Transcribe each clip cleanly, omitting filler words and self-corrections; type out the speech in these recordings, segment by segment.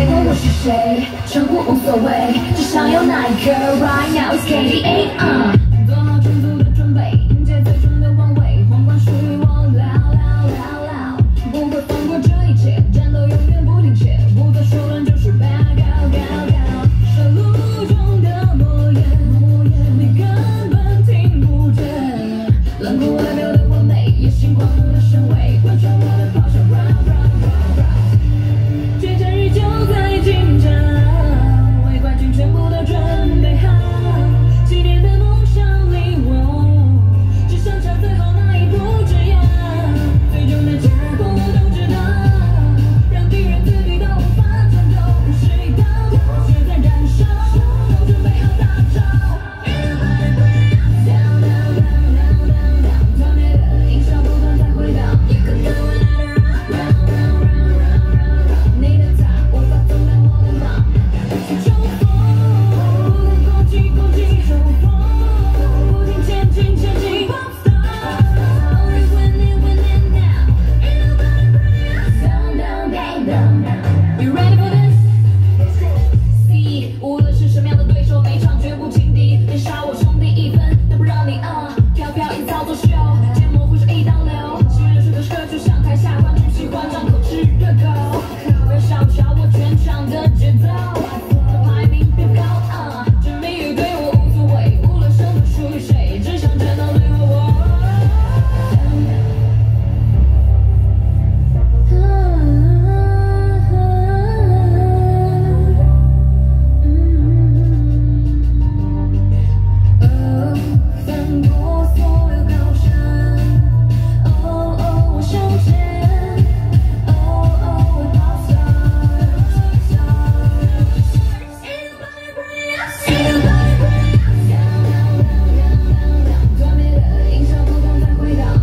别管我是谁，称呼无所谓，只想有那一刻 right now is KDA。做好充足的准备，迎接最终的王位，皇冠属于我，不会放过这一切，战斗永远不停歇，不再说乱就是 bad girl。杀戮中的诺言，你根本听不见，冷酷外表的完美，野心狂怒的身位，贯穿我的咆哮 run。决战日就在近着，为冠军全部都准备好，几年的梦想离我，只想差最后那一步之遥，最终的结果我都知道，让敌人自闭到无法战斗，是一道血在燃烧，都准备好大招。团灭的音效不断在回荡，你可跟我你的他无法阻挡我的梦，去冲锋，不停攻击冲锋，不停前进Pop star，always winning now， ain't nobody burning us down。 You ready for this? See， 无论是什么样的对手，每场绝不轻敌，连杀我兄弟一分都不让你飘飘一操作秀，芥末会是一刀流，喜欢流水的歌就像台下观众喜欢张口吃热狗，不要小瞧我全场的节奏，排名别高这谜语对我无所谓，无论胜负属于谁，只想战到最后我。翻过所有高山，我向前，我跑上。团灭的音效不断在回荡，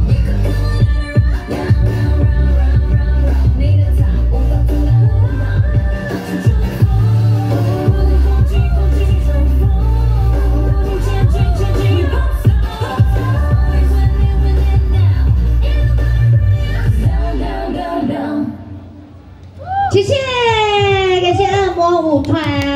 你的他无法阻挡我的梦，去冲锋，不停攻击冲锋，不停前进Pop star，always winning now， ain't nobody burning us down。 谢谢，感谢恶魔舞团。